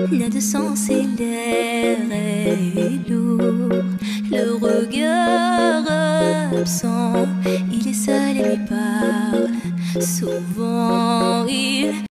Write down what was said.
n'a de sens et l'air est lourd. Le regard absent, il est seul et lui parle. Souvent il